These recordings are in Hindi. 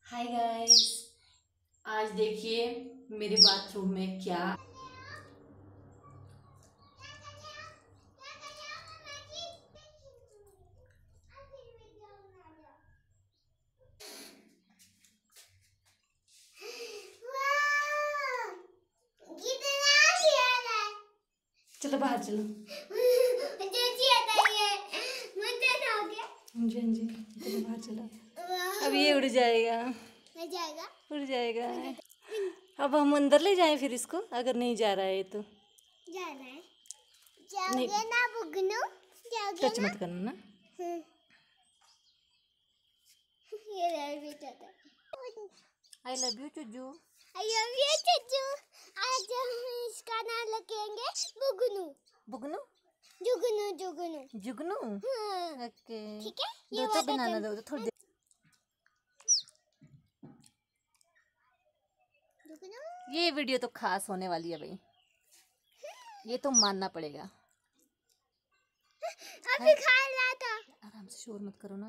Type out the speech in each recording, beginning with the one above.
Hi guys. आज देखिए मेरे बाथरूम में क्या। चलो बाहर चलो। हाँ जी चलो बाहर चलो। अब ये उड़ जाएगा। उड़ जाएगा। अब हम अंदर ले जाएं फिर इसको, अगर नहीं जा रहा है तो। जाना है। नहीं, जाओगे ना बुगनू? जाओगे टच ना? मत करना ना। ये रह भी जाता है। आई लव यू चुजू। अयो ये चच्चू, आज हम इसका नाम रखेंगे बुगनू। बुगनू जुगनू जुगनू। जुगनू। हाँ, ओके ठीक है। दो ये तो वाला बनाना दो तो थोड़ी देर। जुगनू। ये वीडियो तो खास होने वाली है भाई, ये तो मानना पड़ेगा। अभी खा रहा था। आराम से, शोर मत करो ना।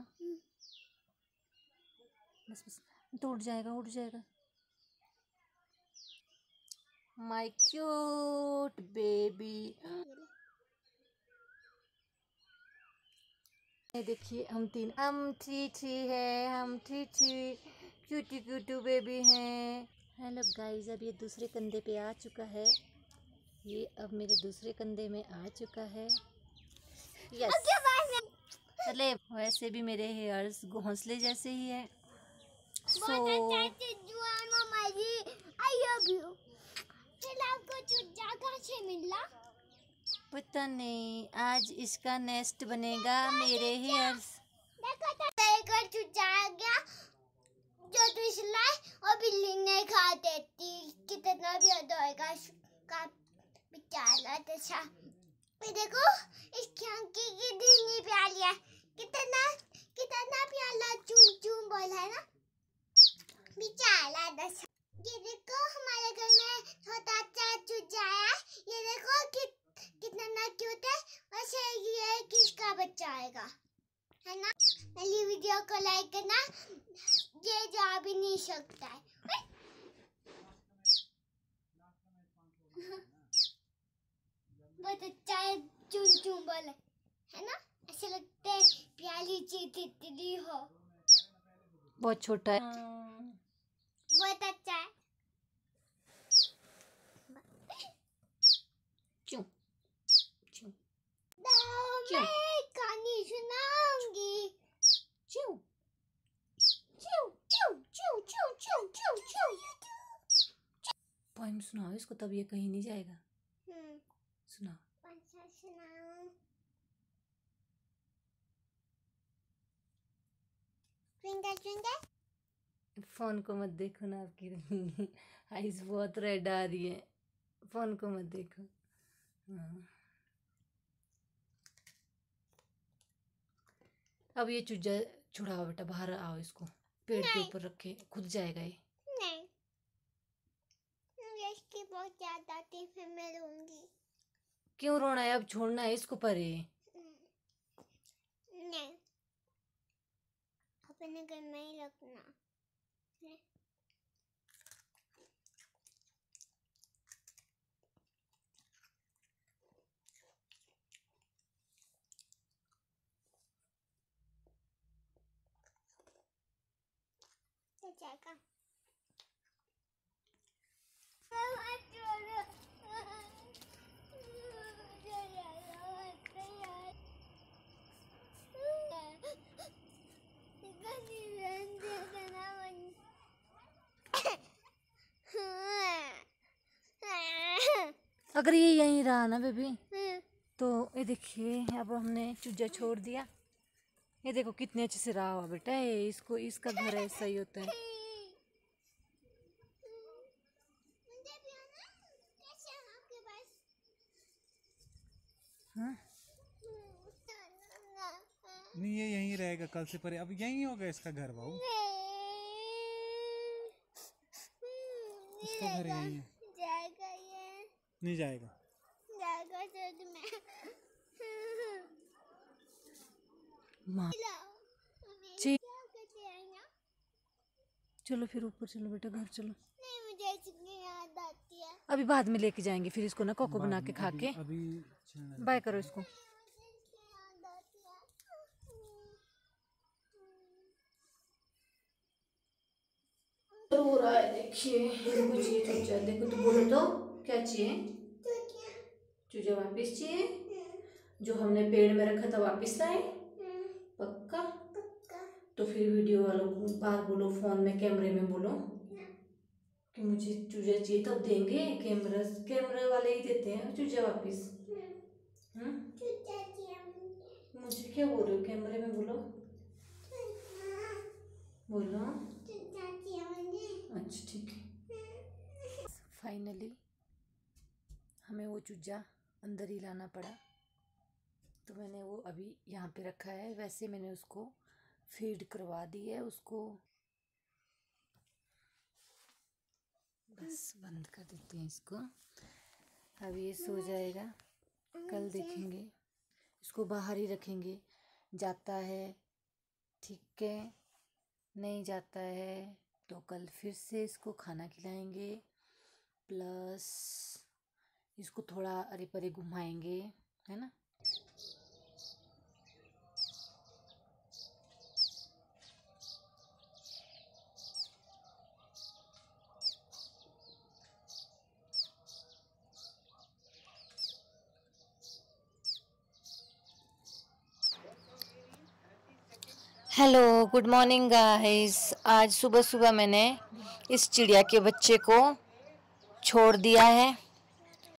बस बस, तो उठ जाएगा उठ जाएगा। My cute baby. ये देखिए हम थ्री थ्री है, हम थ्री थ्री क्यूटी क्यूटू बेबी हैं। हेलो गाइस, अब ये दूसरे कंधे पे आ चुका है। ये अब मेरे दूसरे कंधे में आ चुका है। यस। अरे वैसे भी मेरे हेयर्स घोंसले जैसे ही है। सो मम्मा जी, आई लव यू। फिर आपको चुज्जा कहाँ से मिला? पता नहीं, आज इसका नेस्ट बनेगा मेरे हेयर्स। देखो तो देखो चुज्जा आ गया जो दूसरा और बिल्ली नहीं खा देती। कितना भी होगा इसका बेचारा दशा। ये देखो इसकी आंखें कितनी प्यारी है। कितना कितना प्यारा चून चून बोला है ना, बेचारा दशा। ये देखो हमारे घर में छोटा सा चूजा आया। ये देखो कितना ना क्यूट है। वैसे ये किसका बच्चा आएगा, है ना? मेरी वीडियो को लाइक करना, ये जा भी नहीं सकता है। बहुत अच्छा है, चुन चुन बोले, है ना? ऐसे लगता है प्याली चीज इतनी हो। बहुत छोटा है। बहुत अच्छा है। क्यों क्यों क्यों मैं कहानी सुनाऊंगी। क्यों चू चू चू चू चू चू चू। पोएम सुनाओ इसको, तब ये कहीं नहीं जाएगा। सुनाओ। कौन सा सुनाऊं? Twinkle twinkle. फोन को मत देखो ना, आपकी आईज बहुत रेड आ रही है। फोन को मत देखो। हाँ। अब ये चूजा छुड़ाओ बेटा, बाहर आओ, इसको पेड़ के ऊपर रखे, खुद जाएगा ये। नहीं, मुझे इसकी बहुत याद आती है, फिर मैं रोऊंगी। क्यों रोना है, अब छोड़ना है इसको परे। नहीं, अपने घर में ही रखना। तो जाएगा। अगर ये यहीं रहा ना बेबी, तो ये देखिए अब हमने चूजा छोड़ दिया। ये देखो कितने अच्छे से रहा हुआ बेटा, ये इसको, इसका घर ऐसा ही होता है। हाँ? नहीं, ये यहीं रहेगा कल से परे। अब यहीं होगा इसका घर बाबू। इसका घर यहीं है। जाएगा ये। नहीं जाएगा। जाएगा सच में। माँ क्या करते हैं यहाँ? चलो फिर ऊपर चलो बेटा, घर चलो। नहीं, मुझे इसकी याद आती है। अभी बाद में लेके जाएंगे फिर इसको ना, कोको बना के खा के। अभी बाय करो इसको। मुझे इसकी याद आती है। रो रहा है, देखिए कुछ चाहिए चूजा। देखो तो बोलो तो क्या चाहिए? चूजा वापस चाहिए? जो हमने पेड़ में रखा था वापस लाए? पक्का? तो फिर वीडियो वालों को बात बोलो, फोन में कैमरे में बोलो कि मुझे चूजा चाहिए, तब देंगे। कैमरा वाले ही देते हैं चूजा वापस। मुझे क्या बोल रहे हो? कैमरे में बोलो, बोलो। अच्छा ठीक है। फाइनली हमें वो चूजा अंदर ही लाना पड़ा, तो मैंने वो अभी यहाँ पे रखा है। वैसे मैंने उसको फीड करवा दी है उसको। बस बंद कर देते हैं इसको। अब ये सो जाएगा, कल देखेंगे। इसको बाहर ही रखेंगे, जाता है ठीक है, नहीं जाता है तो कल फिर से इसको खाना खिलाएंगे, प्लस इसको थोड़ा अरे परे घुमाएंगे, है ना। Hello, good morning guys. आज सुबह सुबह मैंने इस चिड़िया के बच्चे को छोड़ दिया है।